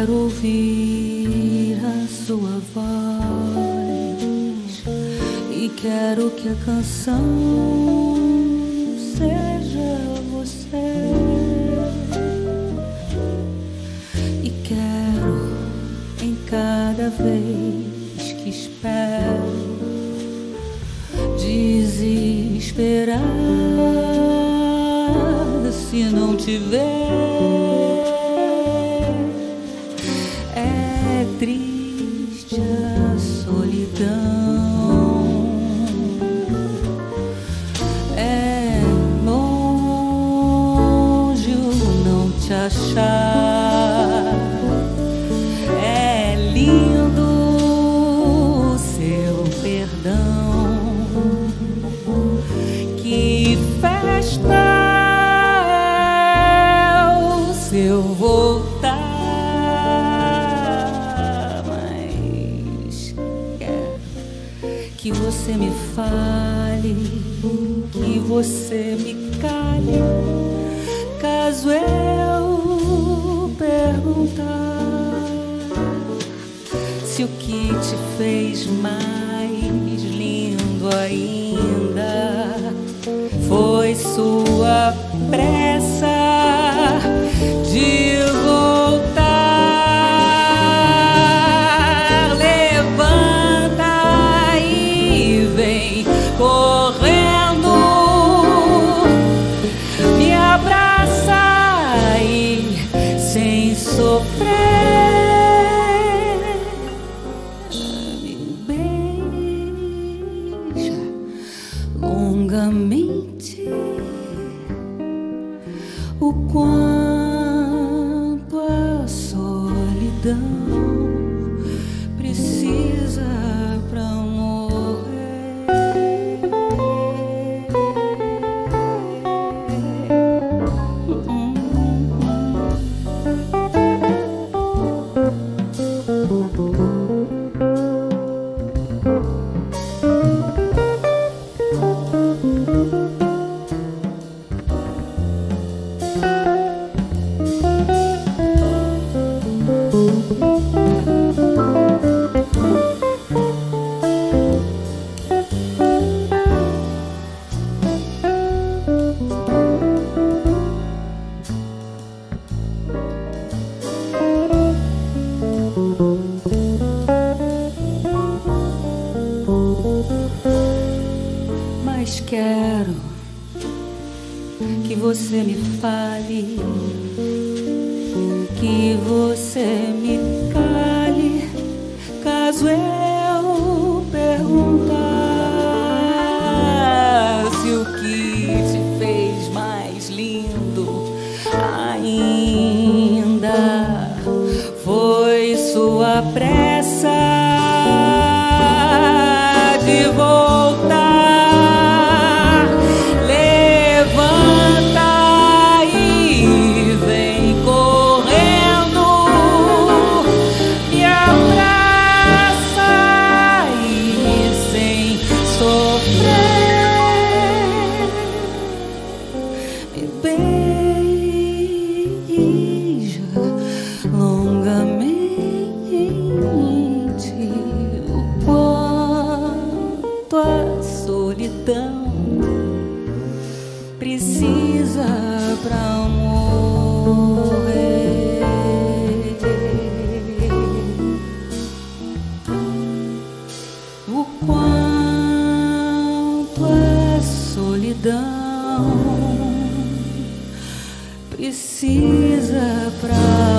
quero ouvir a sua voz e quero que a canção seja você. E quero em cada vez que espero desesperar se não tiver. É triste a solidão, é longe o não te achar, é lindo o seu perdão. Que festa se eu voltar, mas quero que você me fale, que você me cale, caso eu perguntar se o que te fez mais lindo ainda foi sua pressa de voltar. Levanta e vem correndo, me abraça e sem sofrer me beija longamente. O quanto a solidão precisa pra morrer. Mas quero que você me fale, que você me cale, caso eu perguntar se o que te fez mais lindo ainda foi sua pressa de voltar. Levanta e vem correndo, me abraça e sem sofrer me beija longamente. O quanto a solidão precisa pra morrer. O quanto a solidão precisa pra